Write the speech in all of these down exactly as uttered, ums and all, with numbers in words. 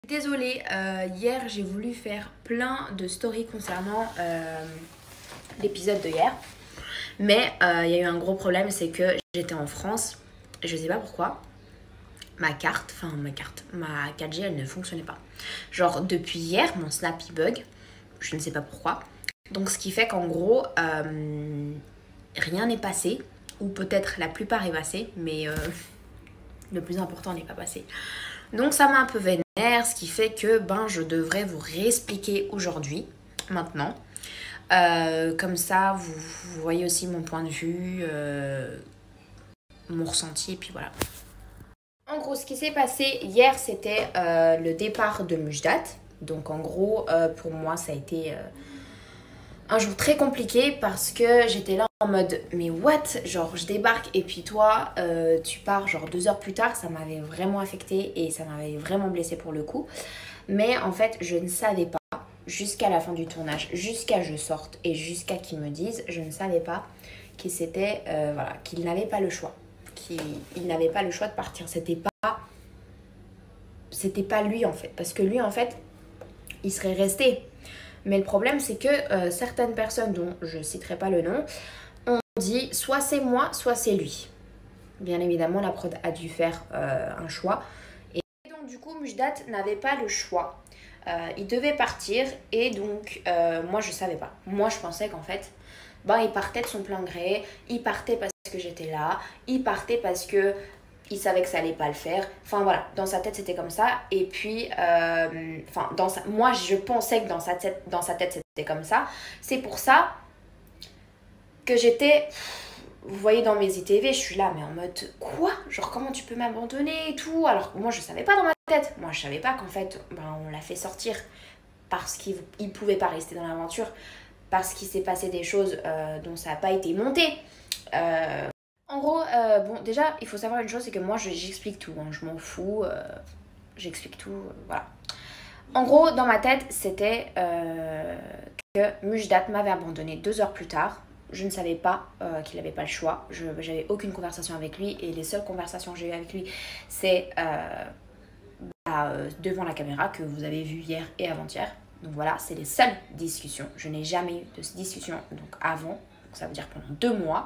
Désolée, euh, hier j'ai voulu faire plein de stories concernant euh, l'épisode de hier. Mais il euh, y a eu un gros problème, c'est que j'étais en France, je sais pas pourquoi. Ma carte, enfin ma carte, ma quatre G elle ne fonctionnait pas. Genre depuis hier, mon Snap il bug, je ne sais pas pourquoi. Donc ce qui fait qu'en gros, euh, rien n'est passé. Ou peut-être la plupart est passé, mais euh, le plus important n'est pas passé. Donc ça m'a un peu vénère, ce qui fait que ben, je devrais vous réexpliquer aujourd'hui, maintenant. Euh, comme ça, vous, vous voyez aussi mon point de vue, euh, mon ressenti, et puis voilà. En gros, ce qui s'est passé hier, c'était euh, le départ de Mujdat. Donc en gros, euh, pour moi, ça a été... Euh, un jour très compliqué parce que j'étais là en mode mais what, genre je débarque et puis toi euh, tu pars genre deux heures plus tard. Ça m'avait vraiment affecté et ça m'avait vraiment blessée pour le coup, mais en fait je ne savais pas jusqu'à la fin du tournage, jusqu'à je sorte et jusqu'à qu'ils me disent, je ne savais pas qu'il s'était euh, voilà, qu'il n'avait pas le choix, qu'il n'avait pas le choix de partir. C'était pas c'était pas lui en fait, parce que lui en fait il serait resté. Mais le problème, c'est que euh, certaines personnes, dont je ne citerai pas le nom, ont dit soit c'est moi, soit c'est lui. Bien évidemment, la prod a dû faire euh, un choix. Et donc, du coup, Mujdat n'avait pas le choix. Euh, il devait partir et donc, euh, moi, je ne savais pas. Moi, je pensais qu'en fait, ben, il partait de son plein gré. Il partait parce que j'étais là. Il partait parce que... il savait que ça allait pas le faire. Enfin voilà, dans sa tête c'était comme ça. Et puis, euh, enfin, dans sa... moi je pensais que dans sa tête, dans sa tête c'était comme ça. C'est pour ça que j'étais, vous voyez dans mes I T V, je suis là mais en mode quoi? Genre comment tu peux m'abandonner et tout? Alors moi je savais pas dans ma tête. Moi je savais pas qu'en fait ben, on l'a fait sortir parce qu'il il pouvait pas rester dans l'aventure, parce qu'il s'est passé des choses euh, dont ça n'a pas été monté. Euh, En gros, euh, bon, déjà, il faut savoir une chose, c'est que moi, je- j'explique tout, hein, je m'en fous, euh, j'explique tout, euh, voilà. En gros, dans ma tête, c'était euh, que Mujdat m'avait abandonné deux heures plus tard. Je ne savais pas euh, qu'il n'avait pas le choix. Je n'avais aucune conversation avec lui et les seules conversations que j'ai eues avec lui, c'est euh, bah, euh, devant la caméra que vous avez vu hier et avant-hier. Donc voilà, c'est les seules discussions. Je n'ai jamais eu de discussion donc avant, donc ça veut dire pendant deux mois.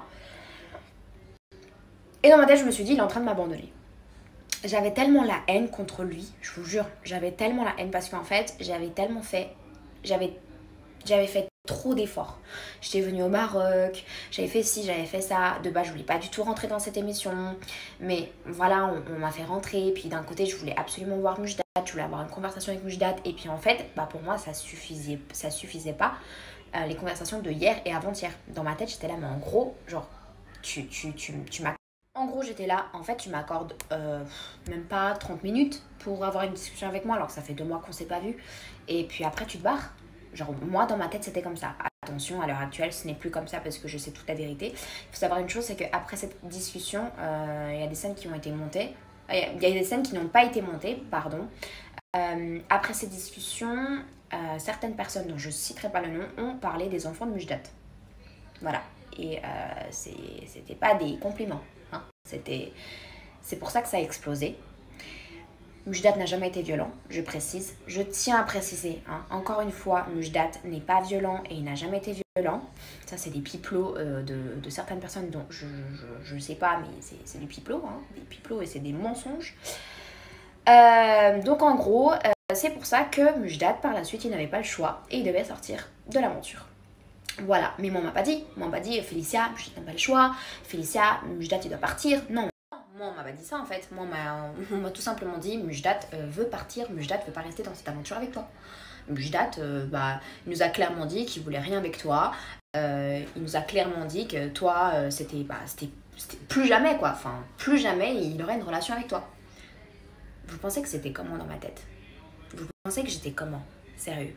Et dans ma tête, je me suis dit, il est en train de m'abandonner. J'avais tellement la haine contre lui, je vous jure, j'avais tellement la haine parce qu'en fait, j'avais tellement fait, j'avais, j'avais fait trop d'efforts. J'étais venue au Maroc, j'avais fait ci, j'avais fait ça. De base, je voulais pas du tout rentrer dans cette émission, mais voilà, on, on m'a fait rentrer. Puis d'un côté, je voulais absolument voir Mujdat, je voulais avoir une conversation avec Mujdat. Et puis en fait, bah pour moi, ça suffisait, ça suffisait pas. Euh, les conversations de hier et avant-hier. Dans ma tête, j'étais là, mais en gros, genre, tu, tu, tu, tu m'as... En gros, j'étais là, en fait, tu m'accordes euh, même pas trente minutes pour avoir une discussion avec moi, alors que ça fait deux mois qu'on s'est pas vu. Et puis après, tu te barres. Genre, moi, dans ma tête, c'était comme ça. Attention, à l'heure actuelle, ce n'est plus comme ça parce que je sais toute la vérité. Il faut savoir une chose, c'est qu'après cette discussion, euh, il y a des scènes qui ont été montées. Il y a des scènes qui n'ont pas été montées, pardon. Euh, après cette discussion, euh, certaines personnes, dont je ne citerai pas le nom, ont parlé des enfants de Mujdat. Voilà. Et euh, c'était pas des compliments. Hein. C'était, c'est pour ça que ça a explosé. Mujdat n'a jamais été violent, je précise. Je tiens à préciser, hein, encore une fois, Mujdat n'est pas violent et il n'a jamais été violent. Ça, c'est des pipelots euh, de, de certaines personnes dont je ne sais pas, mais c'est du pipelot, hein, des pipelots et c'est des mensonges. Euh, donc en gros, euh, c'est pour ça que Mujdat, par la suite, il n'avait pas le choix et il devait sortir de l'aventure. Voilà, mais moi on m'a pas dit, moi on m'a dit Félicia, Mujdat n'a pas le choix, Félicia, Mujdat il doit partir. Non, moi on m'a pas dit ça en fait, moi on m'a tout simplement dit Mujdat euh, veut partir, Mujdat veut pas rester dans cette aventure avec toi. Mujdat, euh, bah, il nous a clairement dit qu'il voulait rien avec toi, euh, il nous a clairement dit que toi euh, c'était bah, c'était plus jamais quoi, enfin plus jamais il aurait une relation avec toi. Vous pensez que c'était comment dans ma tête? Vous pensez que j'étais comment? Sérieux?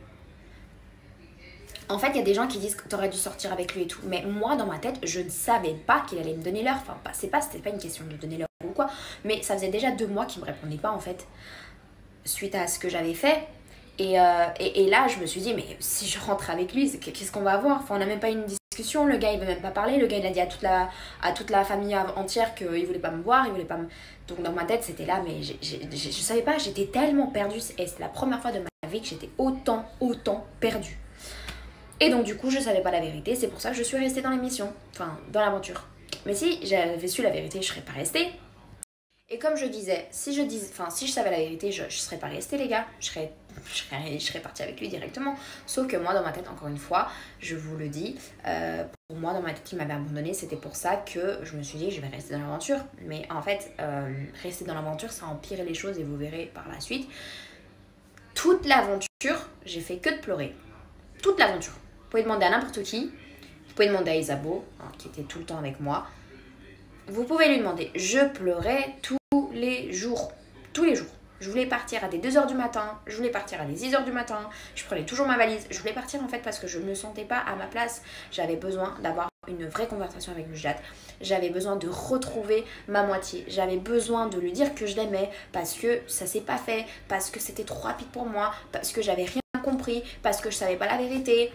En fait, il y a des gens qui disent que t'aurais dû sortir avec lui et tout. Mais moi, dans ma tête, je ne savais pas qu'il allait me donner l'heure. Enfin, c'est pas, c'était pas une question de donner l'heure ou quoi. Mais ça faisait déjà deux mois qu'il me répondait pas, en fait, suite à ce que j'avais fait. Et, euh, et, et là, je me suis dit, mais si je rentre avec lui, qu'est-ce qu'on va avoir? Enfin, on n'a même pas eu une discussion discussion, le gars il veut même pas parler, le gars il a dit à toute la, à toute la famille entière qu'il voulait pas me voir, il voulait pas me... Donc dans ma tête c'était là, mais j'ai, j'ai, j'ai, je savais pas, j'étais tellement perdue et c'est la première fois de ma vie que j'étais autant, autant perdue. Et donc du coup je savais pas la vérité, c'est pour ça que je suis restée dans l'émission, enfin dans l'aventure. Mais si j'avais su la vérité, je serais pas restée. Et comme je disais, si je dis, enfin si je savais la vérité, je, je serais pas restée les gars, je serais, je serais, je serais partie avec lui directement. Sauf que moi dans ma tête, encore une fois, je vous le dis, euh, pour moi dans ma tête, il m'avait abandonné, c'était pour ça que je me suis dit je vais rester dans l'aventure. Mais en fait, euh, rester dans l'aventure, ça a empiré les choses et vous verrez par la suite. Toute l'aventure, j'ai fait que de pleurer. Toute l'aventure. Vous pouvez demander à n'importe qui, vous pouvez demander à Isabeau, hein, qui était tout le temps avec moi. Vous pouvez lui demander, je pleurais tous les jours, tous les jours. Je voulais partir à des deux heures du matin, je voulais partir à des six heures du matin, je prenais toujours ma valise. Je voulais partir en fait parce que je ne me sentais pas à ma place. J'avais besoin d'avoir une vraie conversation avec Mujdat. J'avais besoin de retrouver ma moitié. J'avais besoin de lui dire que je l'aimais parce que ça s'est pas fait, parce que c'était trop rapide pour moi, parce que j'avais rien compris, parce que je savais pas la vérité.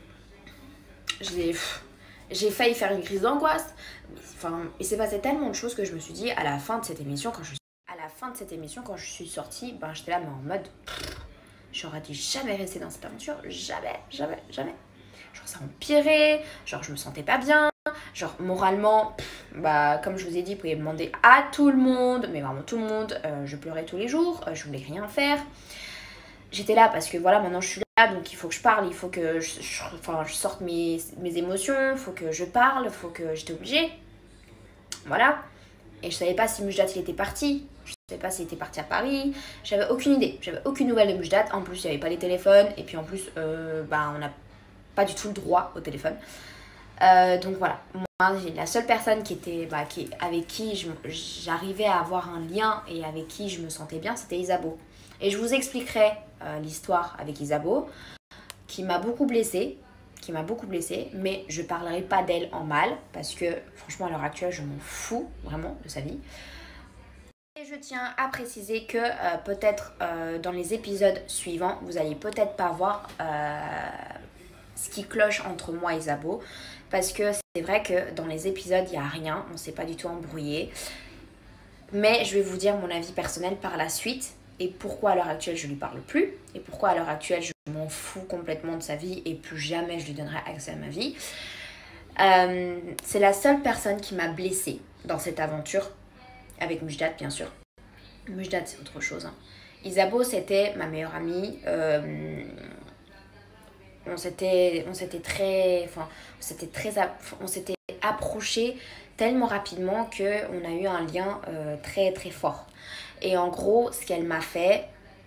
J'ai... J'ai failli faire une crise d'angoisse. Enfin, il s'est passé tellement de choses que je me suis dit à la fin de cette émission, quand je, à la fin de cette émission, quand je suis sortie, ben j'étais là mais en mode, j'aurais dû jamais rester dans cette aventure, jamais, jamais, jamais. Genre ça empirait, genre je me sentais pas bien, genre moralement, pff, bah comme je vous ai dit, vous pouvez demander à tout le monde, mais vraiment tout le monde, euh, je pleurais tous les jours, euh, je voulais rien faire. J'étais là parce que voilà, maintenant je suis là, donc il faut que je parle, il faut que je, je, enfin, je sorte mes, mes émotions, il faut que je parle, il faut que j'étais obligée. Voilà. Et je savais pas si Mujdat il était parti, je savais pas s'il était parti à Paris, j'avais aucune idée, j'avais aucune nouvelle de Mujdat. En plus, il n'y avait pas les téléphones, et puis en plus, euh, bah, on n'a pas du tout le droit au téléphone. Euh, donc voilà, moi, la seule personne qui était, bah, qui, avec qui j'arrivais à avoir un lien et avec qui je me sentais bien, c'était Isabeau. Et je vous expliquerai euh, l'histoire avec Isabeau, qui m'a beaucoup blessée, qui m'a beaucoup blessée, mais je parlerai pas d'elle en mal, parce que franchement à l'heure actuelle je m'en fous vraiment de sa vie. Et je tiens à préciser que euh, peut-être euh, dans les épisodes suivants, vous allez peut-être pas voir euh, ce qui cloche entre moi et Isabeau, parce que c'est vrai que dans les épisodes il n'y a rien, on ne s'est pas du tout embrouillé. Mais je vais vous dire mon avis personnel par la suite. Et pourquoi à l'heure actuelle je lui parle plus, et pourquoi à l'heure actuelle je m'en fous complètement de sa vie et plus jamais je lui donnerai accès à ma vie. Euh, c'est la seule personne qui m'a blessée dans cette aventure, avec Mujdat bien sûr. Mujdat c'est autre chose. Hein. Isabeau c'était ma meilleure amie. Euh, on s'était, on s'était très, enfin, on s'était très, on s'était approché tellement rapidement que on a eu un lien euh, très très fort. Et en gros, ce qu'elle m'a fait,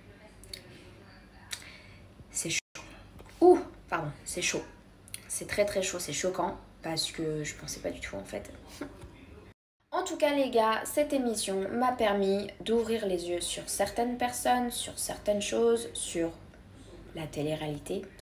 c'est chaud. Ouh, pardon, c'est chaud. C'est très très chaud, c'est choquant parce que je pensais pas du tout en fait. En tout cas les gars, cette émission m'a permis d'ouvrir les yeux sur certaines personnes, sur certaines choses, sur la télé-réalité.